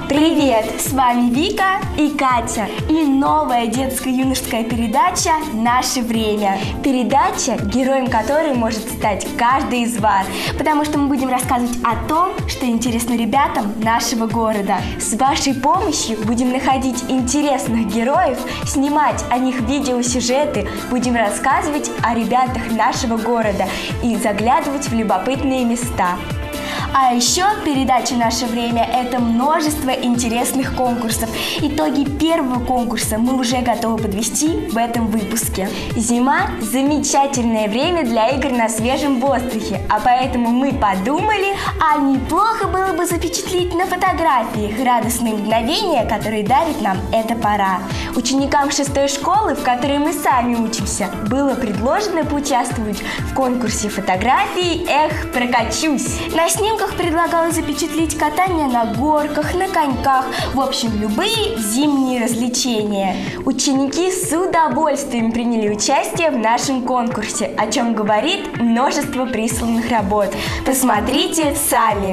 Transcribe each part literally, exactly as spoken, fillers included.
Привет! С вами Вика и Катя. И новая детско-юношеская передача «Наше время». Передача, героем которой может стать каждый из вас. Потому что мы будем рассказывать о том, что интересно ребятам нашего города. С вашей помощью будем находить интересных героев, снимать о них видеосюжеты, будем рассказывать о ребятах нашего города и заглядывать в любопытные места. А еще передача «Наше время» – это множество интересных конкурсов. Итоги первого конкурса мы уже готовы подвести в этом выпуске. Зима – замечательное время для игр на свежем воздухе, а поэтому мы подумали, а неплохо было бы запечатлеть на фотографиях радостные мгновения, которые дарит нам эта пора. Ученикам шестой школы, в которой мы сами учимся, было предложено поучаствовать в конкурсе фотографий «Эх, прокачусь». На снимках предлагалось запечатлеть катание на горках, на коньках, в общем, любые зимние развлечения. Ученики с удовольствием приняли участие в нашем конкурсе, о чем говорит множество присланных работ. Посмотрите сами!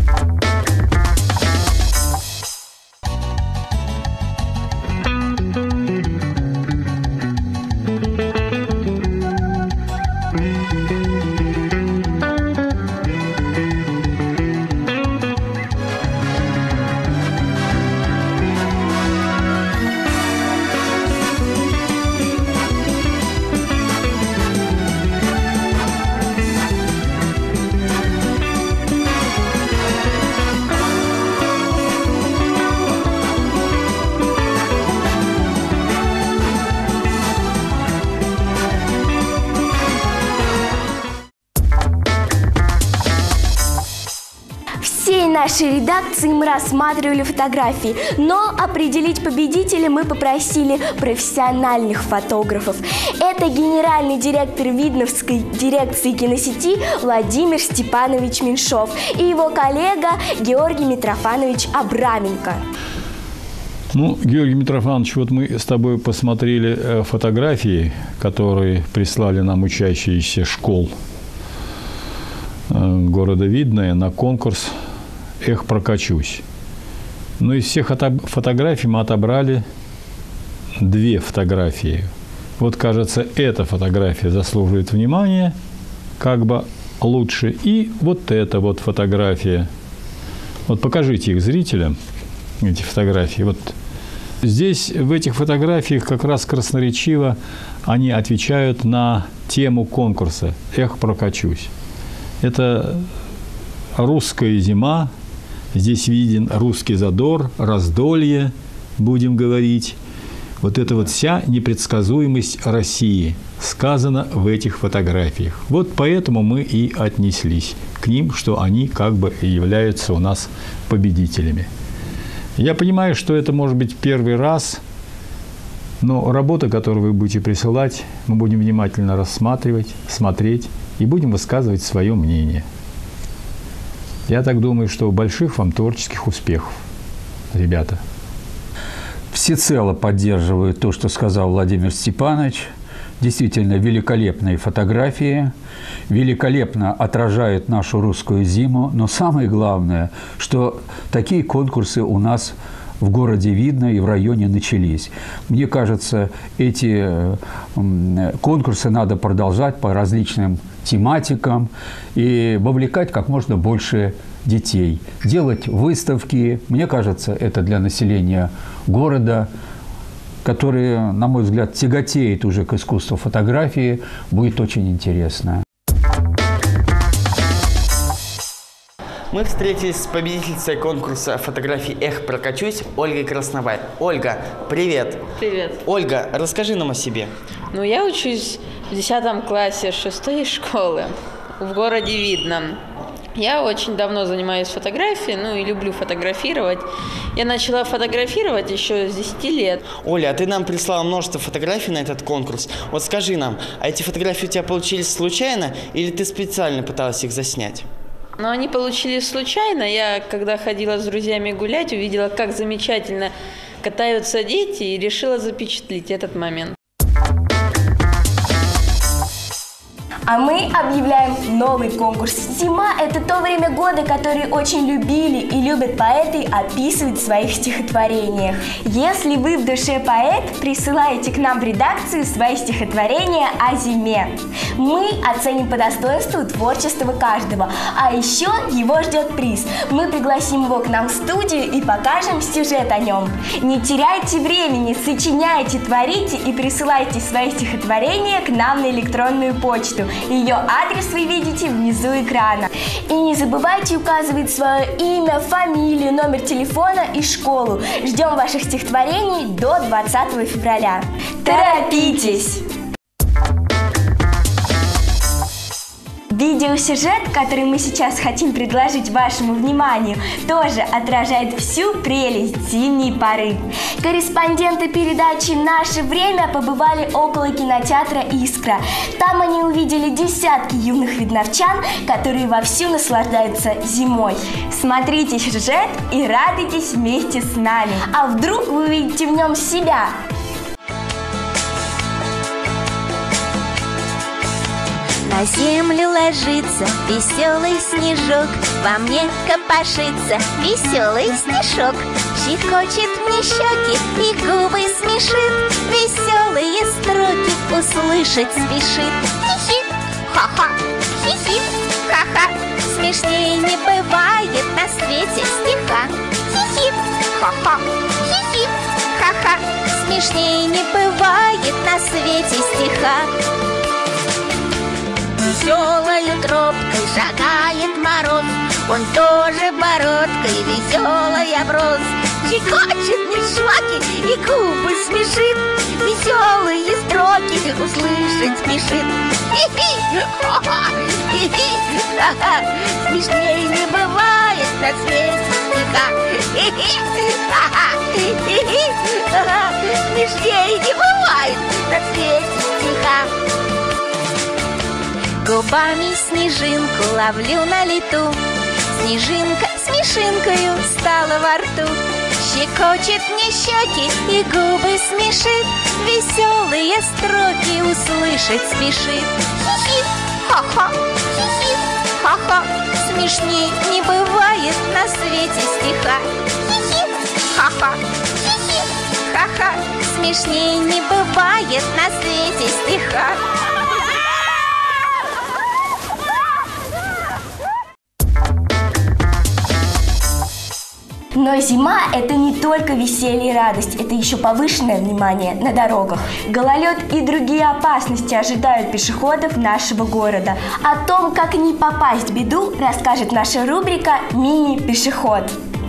Всей нашей редакции мы рассматривали фотографии, но определить победителя мы попросили профессиональных фотографов. Это генеральный директор Видновской дирекции киносети Владимир Степанович Меньшов и его коллега Георгий Митрофанович Абраменко. Ну, Георгий Митрофанович, вот мы с тобой посмотрели фотографии, которые прислали нам учащиеся школ города Видное на конкурс «Эх, прокачусь». Но из всех фотографий мы отобрали две фотографии. Вот, кажется, эта фотография заслуживает внимания, как бы лучше. И вот эта вот фотография. Вот покажите их зрителям, эти фотографии. Вот здесь, в этих фотографиях, как раз красноречиво они отвечают на тему конкурса «Эх, прокачусь». Это русская зима, здесь виден русский задор, раздолье, будем говорить. Вот это вот вся непредсказуемость России сказана в этих фотографиях. Вот поэтому мы и отнеслись к ним, что они как бы являются у нас победителями. Я понимаю, что это может быть первый раз, но работа, которую вы будете присылать, мы будем внимательно рассматривать, смотреть и будем высказывать свое мнение. Я так думаю, что больших вам творческих успехов, ребята. Всецело поддерживаю то, что сказал Владимир Степанович. Действительно, великолепные фотографии, великолепно отражают нашу русскую зиму. Но самое главное, что такие конкурсы у нас в городе Видно и в районе начались. Мне кажется, эти конкурсы надо продолжать по различным тематикам и вовлекать как можно больше детей. Делать выставки. Мне кажется, это для населения города, которое, на мой взгляд, тяготеет уже к искусству фотографии, будет очень интересно. Мы встретились с победительницей конкурса фотографий «Эх, прокачусь» Ольгой Красновой. Ольга, привет! Привет! Ольга, расскажи нам о себе. Ну, я учусь в десятом классе шестой школы в городе Видном. Я очень давно занимаюсь фотографией, ну и люблю фотографировать. Я начала фотографировать еще с десяти лет. Оля, а ты нам прислала множество фотографий на этот конкурс. Вот скажи нам, а эти фотографии у тебя получились случайно или ты специально пыталась их заснять? Но они получились случайно. Я, когда ходила с друзьями гулять, увидела, как замечательно катаются дети, и решила запечатлеть этот момент. А мы объявляем новый конкурс. Зима – это то время года, которое очень любили и любят поэты описывать в своих стихотворениях. Если вы в душе поэт, присылайте к нам в редакцию свои стихотворения о зиме. Мы оценим по достоинству творчество каждого, а еще его ждет приз. Мы пригласим его к нам в студию и покажем сюжет о нем. Не теряйте времени, сочиняйте, творите и присылайте свои стихотворения к нам на электронную почту. Ее адрес вы видите внизу экрана. И не забывайте указывать свое имя, фамилию, номер телефона и школу. Ждем ваших стихотворений до двадцатого февраля. Торопитесь! Видеосюжет, который мы сейчас хотим предложить вашему вниманию, тоже отражает всю прелесть зимней поры. Корреспонденты передачи «Наше время» побывали около кинотеатра «Искра». Там они увидели десятки юных видновчан, которые вовсю наслаждаются зимой. Смотрите сюжет и радуйтесь вместе с нами. А вдруг вы увидите в нем себя? На землю ложится веселый снежок, во мне копошится веселый снежок. Щекочет мне щеки и губы смешит, веселые строки услышать спешит. Хихи, ха-ха, хихи, ха-ха, смешней не бывает на свете стиха. Хихи, ха-ха, хихи, ха-ха, смешней не бывает на свете стиха. Веселою тропкой шагает мороз, он тоже бородкой веселый оброс. Щекочет мне щеки и губы смешит, веселые строки услышать спешит. Хи-хи, ха-ха, хи-хи, ха-ха, смешней не бывает на свете стиха. Хи-хи, ха-ха, хи-хи, ха-ха, смешней не бывает на свете стиха. Губами снежинку ловлю на лету, снежинка смешинкою стала во рту. Щекочет мне щеки и губы смешит, веселые строки услышать спешит. Хи-хи, ха-ха, хи-хи, ха-ха, смешней не бывает на свете стиха. Хи-хи, ха-ха, хи-хи, ха-ха, смешней не бывает на свете стиха. Но зима – это не только веселье и радость, это еще повышенное внимание на дорогах. Гололед и другие опасности ожидают пешеходов нашего города. О том, как не попасть в беду, расскажет наша рубрика «Мини-пешеход».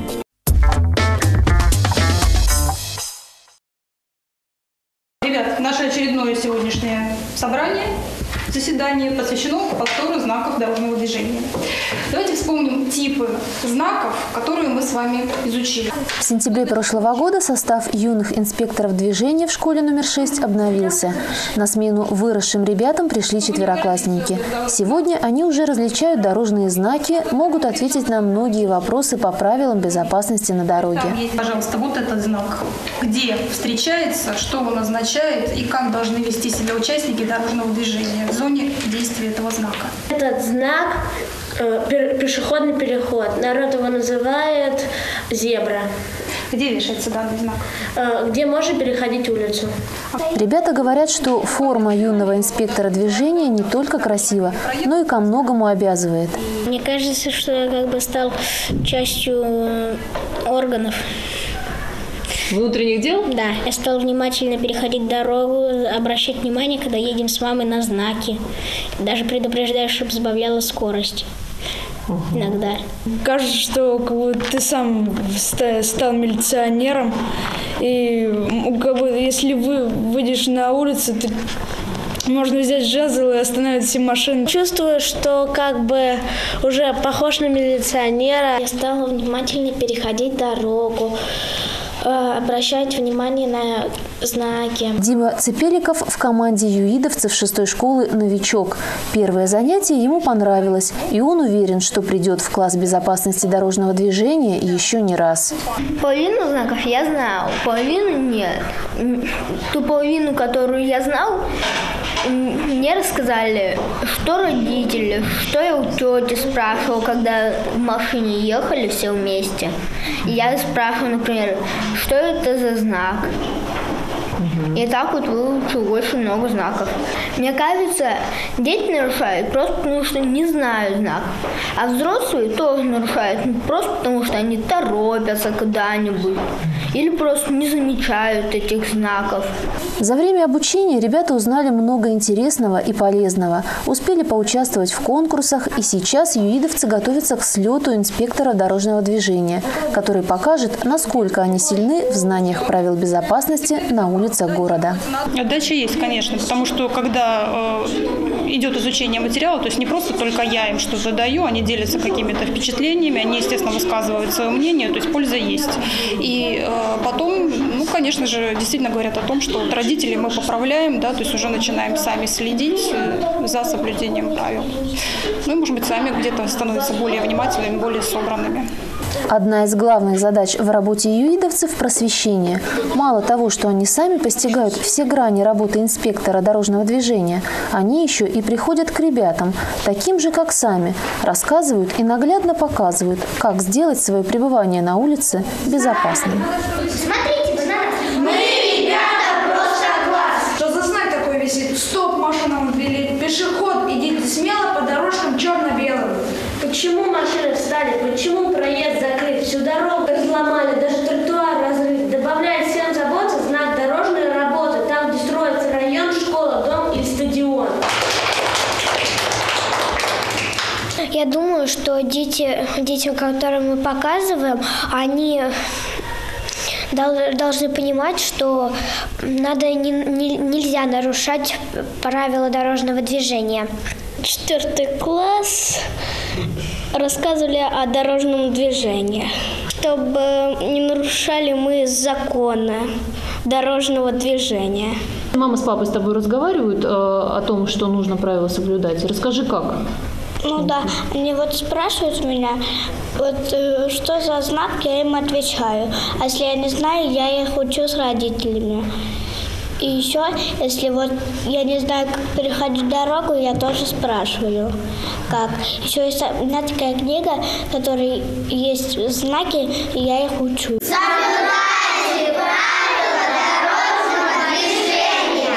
Ребят, наше очередное сегодняшнее собрание, заседание посвящено повтору знаков дорожного движения. Давайте вспомним типы знаков, которые мы с вами изучили. В сентябре прошлого года состав юных инспекторов движения в школе номер шесть обновился. На смену выросшим ребятам пришли четвероклассники. Сегодня они уже различают дорожные знаки, могут ответить на многие вопросы по правилам безопасности на дороге. Там есть, пожалуйста, вот этот знак. Где встречается, что он означает и как должны вести себя участники дорожного движения в зоне действия этого знака. Этот знак э, пешеходный переход. Народ его называет зебра. Где вешается данный знак? Э, где можно переходить улицу. Ребята говорят, что форма юного инспектора движения не только красива, но и ко многому обязывает. Мне кажется, что я как бы стал частью органов. Внутренних дел? Да, я стал внимательно переходить дорогу, обращать внимание, когда едем с мамой, на знаки. Даже предупреждаю, чтобы сбавляла скорость. Угу. Иногда. Кажется, что как бы, ты сам стал милиционером, и как бы, если вы выйдешь на улицу, ты можно взять жезл и остановить все машины. Чувствую, что как бы уже похож на милиционера. Я стала внимательно переходить дорогу, обращать внимание на знаки. Дима Цепеликов в команде юидовцев шестой школы «Новичок». Первое занятие ему понравилось, и он уверен, что придет в класс безопасности дорожного движения еще не раз. Половину знаков я знал, половину нет. Ту половину, которую я знал, мне рассказали, что родители, что я у тети спрашивала, когда в машине ехали все вместе. И я спрашивала, например, что это за знак. И так вот выучил очень много знаков. Мне кажется, дети нарушают просто потому, что не знают знак. А взрослые тоже нарушают ну, просто потому, что они торопятся куда-нибудь. Или просто не замечают этих знаков. За время обучения ребята узнали много интересного и полезного. Успели поучаствовать в конкурсах, и сейчас юидовцы готовятся к слету инспектора дорожного движения, который покажет, насколько они сильны в знаниях правил безопасности на улицах города. Отдача есть, конечно, потому что когда э, идет изучение материала, то есть не просто только я им что-то даю, они делятся какими-то впечатлениями, они, естественно, высказывают свое мнение, то есть польза есть. И э, потом, ну, конечно же, действительно говорят о том, что вот родителей мы поправляем, да, то есть уже начинаем сами следить за соблюдением правил. Ну и, может быть, сами где-то становятся более внимательными, более собранными. Одна из главных задач в работе юидовцев – просвещение. Мало того, что они сами постигают все грани работы инспектора дорожного движения, они еще и приходят к ребятам, таким же, как сами, рассказывают и наглядно показывают, как сделать свое пребывание на улице безопасным. Смотрите, мы ребята просто класс! Что за знак такой висит? Стоп, машинам ввели. Пешеход, идите смело по дорожкам черно-белым. Почему машины встали? Почему проезд закрыт? Всю дорогу разломали, даже тротуар разрыт. Добавляет всем забота знак дорожная работа. Там, где строится район, школа, дом или стадион. Я думаю, что дети, детям, которым мы показываем, они должны понимать, что надо не, не, нельзя нарушать правила дорожного движения. Четвертый класс рассказывали о дорожном движении, чтобы не нарушали мы законы дорожного движения. Мама с папой с тобой разговаривают э, о том, что нужно правила соблюдать. Расскажи, как? Ну да, они вот спрашивают меня, вот э, что за знак, я им отвечаю. А если я не знаю, я их учу с родителями. И еще, если вот я не знаю, как переходить дорогу, я тоже спрашиваю, как. Еще есть у меня такая книга, в которой есть знаки, и я их учу. Соблюдайте правила дорожного движения!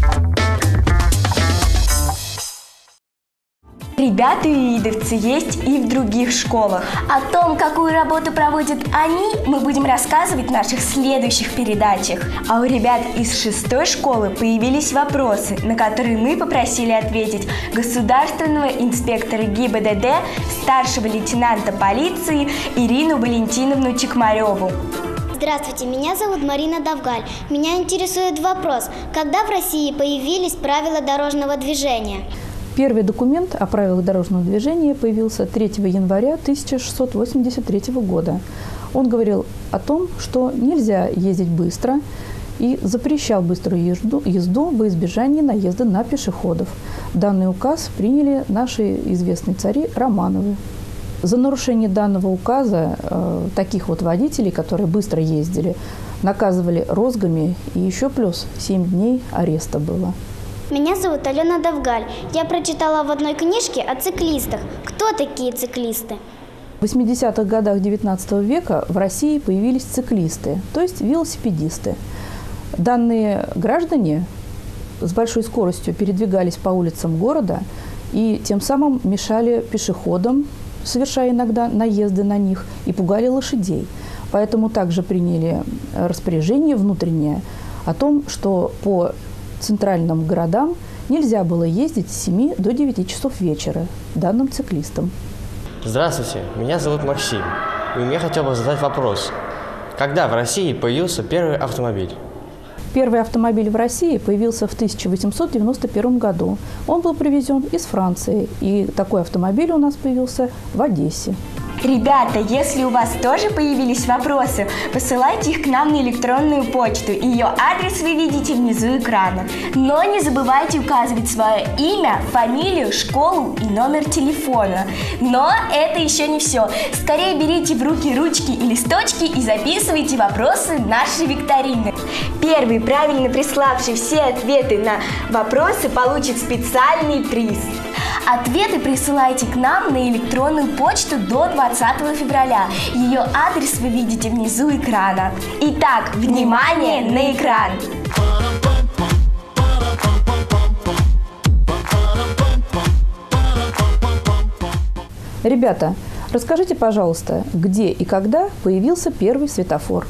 Ребята юидовцы есть и в других школах. О том, какую работу проводят они, мы будем рассказывать в наших следующих передачах. А у ребят из шестой школы появились вопросы, на которые мы попросили ответить государственного инспектора ГИБДД, старшего лейтенанта полиции Ирину Валентиновну Чекмареву. Здравствуйте, меня зовут Марина Давгаль. Меня интересует вопрос, когда в России появились правила дорожного движения? Первый документ о правилах дорожного движения появился третьего января тысяча шестьсот восемьдесят третьего года. Он говорил о том, что нельзя ездить быстро и запрещал быструю езду, езду во избежание наезда на пешеходов. Данный указ приняли наши известные цари Романовы. За нарушение данного указа э, таких вот водителей, которые быстро ездили, наказывали розгами, и еще плюс семь дней ареста было. Меня зовут Алена Давгаль. Я прочитала в одной книжке о циклистах. Кто такие циклисты? В восьмидесятых годах девятнадцатого века в России появились циклисты, то есть велосипедисты. Данные граждане с большой скоростью передвигались по улицам города и тем самым мешали пешеходам, совершая иногда наезды на них, и пугали лошадей. Поэтому также приняли распоряжение внутреннее о том, что по центральным городам нельзя было ездить с семи до девяти часов вечера данным циклистам. Здравствуйте, меня зовут Максим, и я хотел бы задать вопрос. Когда в России появился первый автомобиль? Первый автомобиль в России появился в тысяча восемьсот девяносто первом году. Он был привезен из Франции, и такой автомобиль у нас появился в Одессе. Ребята, если у вас тоже появились вопросы, посылайте их к нам на электронную почту. Ее адрес вы видите внизу экрана. Но не забывайте указывать свое имя, фамилию, школу и номер телефона. Но это еще не все. Скорее берите в руки ручки и листочки и записывайте вопросы нашей викторины. Первый, правильно приславший все ответы на вопросы, получит специальный приз. Ответы присылайте к нам на электронную почту до двадцатого февраля. Ее адрес вы видите внизу экрана. Итак, внимание на экран! Ребята, расскажите, пожалуйста, где и когда появился первый светофор?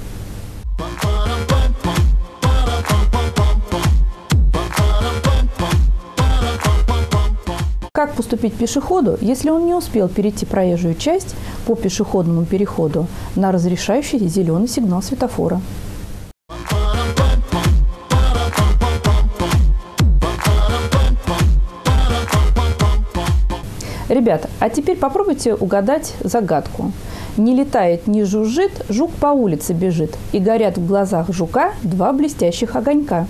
Как поступить пешеходу, если он не успел перейти проезжую часть по пешеходному переходу на разрешающий зеленый сигнал светофора? Ребята, а теперь попробуйте угадать загадку. Не летает, не жужжит, жук по улице бежит, и горят в глазах жука два блестящих огонька.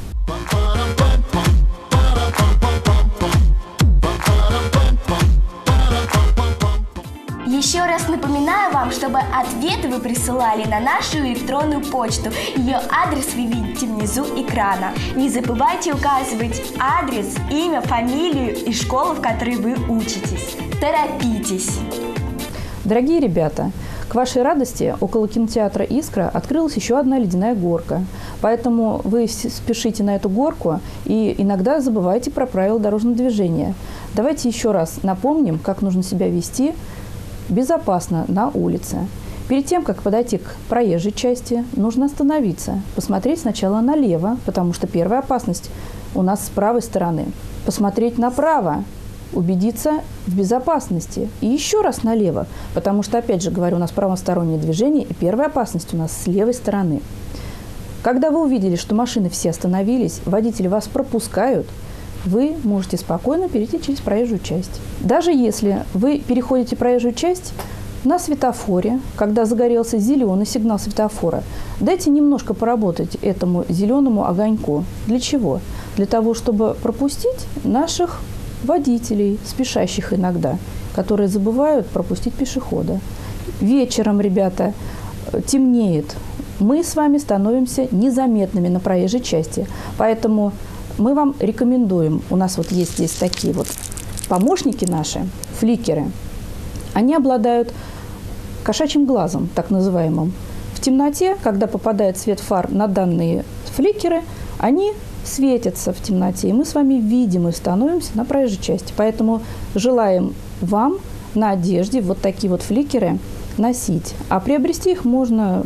Еще раз напоминаю вам, чтобы ответы вы присылали на нашу электронную почту. Ее адрес вы видите внизу экрана. Не забывайте указывать адрес, имя, фамилию и школу, в которой вы учитесь. Торопитесь! Дорогие ребята, к вашей радости около кинотеатра «Искра» открылась еще одна ледяная горка. Поэтому вы спешите на эту горку и иногда забывайте про правила дорожного движения. Давайте еще раз напомним, как нужно себя вести безопасно на улице. Перед тем, как подойти к проезжей части, нужно остановиться, посмотреть сначала налево, потому что первая опасность у нас с правой стороны. Посмотреть направо, убедиться в безопасности. И еще раз налево, потому что, опять же говорю, у нас правостороннее движение, и первая опасность у нас с левой стороны. Когда вы увидели, что машины все остановились, водители вас пропускают, вы можете спокойно перейти через проезжую часть. Даже если вы переходите проезжую часть на светофоре, когда загорелся зеленый сигнал светофора, дайте немножко поработать этому зеленому огоньку. Для чего? Для того, чтобы пропустить наших водителей, спешащих иногда, которые забывают пропустить пешехода. Вечером, ребята, темнеет. Мы с вами становимся незаметными на проезжей части, поэтому мы вам рекомендуем, у нас вот есть здесь такие вот помощники наши, фликеры. Они обладают кошачьим глазом, так называемым. В темноте, когда попадает свет фар на данные фликеры, они светятся в темноте, и мы с вами видим и становимся на проезжей части. Поэтому желаем вам на одежде вот такие вот фликеры носить. А приобрести их можно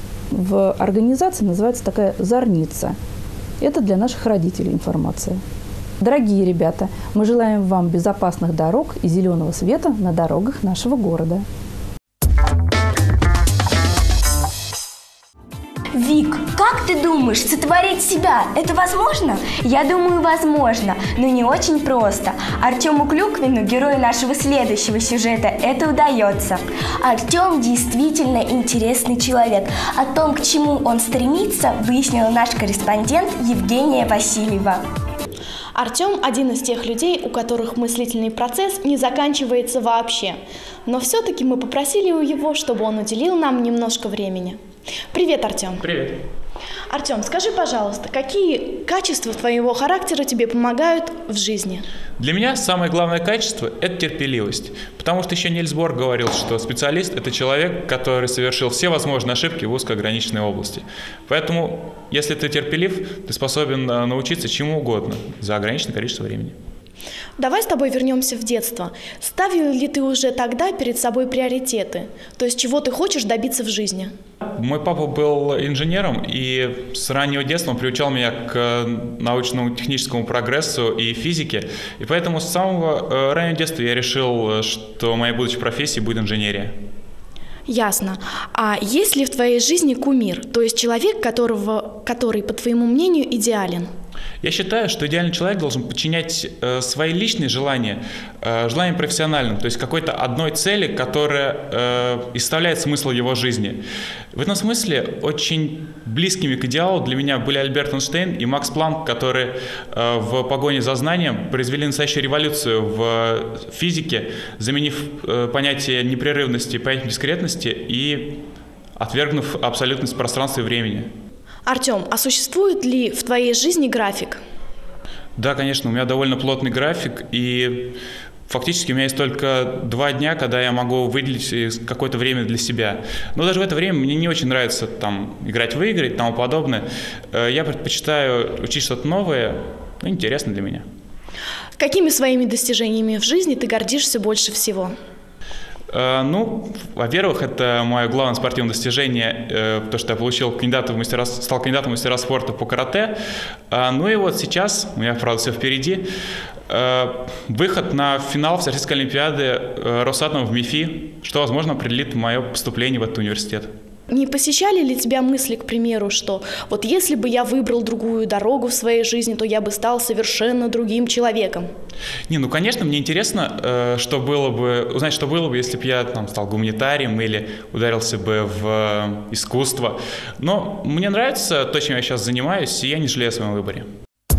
в организации, называется такая «Зорница». Это для наших родителей информация. Дорогие ребята, мы желаем вам безопасных дорог и зеленого света на дорогах нашего города. Вик, как ты думаешь, сотворить себя – это возможно? Я думаю, возможно, но не очень просто. Артему Клюквину, герою нашего следующего сюжета, это удается. Артем действительно интересный человек. О том, к чему он стремится, выяснила наш корреспондент Евгения Васильева. Артем – один из тех людей, у которых мыслительный процесс не заканчивается вообще. Но все-таки мы попросили у его, чтобы он уделил нам немножко времени. Привет, Артем. Привет. Артем, скажи, пожалуйста, какие качества твоего характера тебе помогают в жизни? Для меня самое главное качество – это терпеливость. Потому что еще Нильс Бор говорил, что специалист – это человек, который совершил все возможные ошибки в узкоограниченной области. Поэтому, если ты терпелив, ты способен научиться чему угодно за ограниченное количество времени. Давай с тобой вернемся в детство. Ставил ли ты уже тогда перед собой приоритеты? То есть, чего ты хочешь добиться в жизни? Мой папа был инженером, и с раннего детства он приучал меня к научному техническому прогрессу и физике. И поэтому с самого раннего детства я решил, что моей будущей профессией будет инженерия. Ясно. А есть ли в твоей жизни кумир, то есть человек, которого, который, по твоему мнению, идеален? Я считаю, что идеальный человек должен подчинять э, свои личные желания э, желаниям профессиональным, то есть какой-то одной цели, которая э, и составляет смысл его жизни. В этом смысле очень близкими к идеалу для меня были Альберт Эйнштейн и Макс Планк, которые э, в погоне за знанием произвели настоящую революцию в физике, заменив э, понятие непрерывности понятием дискретности и отвергнув абсолютность пространства и времени. Артем, а существует ли в твоей жизни график? Да, конечно, у меня довольно плотный график, и фактически у меня есть только два дня, когда я могу выделить какое-то время для себя. Но даже в это время мне не очень нравится там играть в игры и тому подобное. Я предпочитаю учить что-то новое, ну, интересное для меня. Какими своими достижениями в жизни ты гордишься больше всего? Ну, во-первых, это мое главное спортивное достижение, то, что я получил кандидатом в мастера, стал кандидатом в мастера спорта по карате. Ну и вот сейчас, у меня, правда, все впереди, выход на финал Всероссийской олимпиады Росатома в МИФИ, что, возможно, определит мое поступление в этот университет. Не посещали ли тебя мысли, к примеру, что вот если бы я выбрал другую дорогу в своей жизни, то я бы стал совершенно другим человеком? Не, ну, конечно, мне интересно, что было бы, узнать, что было бы, если бы я там стал гуманитарием или ударился бы в искусство. Но мне нравится то, чем я сейчас занимаюсь, и я не жалею о своем выборе.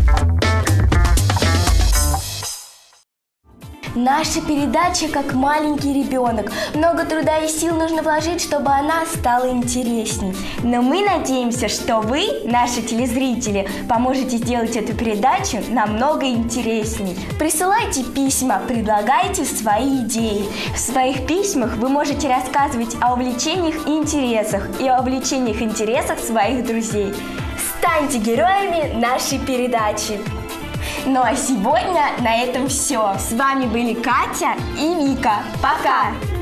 Наша передача как маленький ребенок. Много труда и сил нужно вложить, чтобы она стала интересней. Но мы надеемся, что вы, наши телезрители, поможете сделать эту передачу намного интересней. Присылайте письма, предлагайте свои идеи. В своих письмах вы можете рассказывать о увлечениях и интересах, и о увлечениях и интересах своих друзей. Станьте героями нашей передачи! Ну а сегодня на этом все. С вами были Катя и Вика. Пока!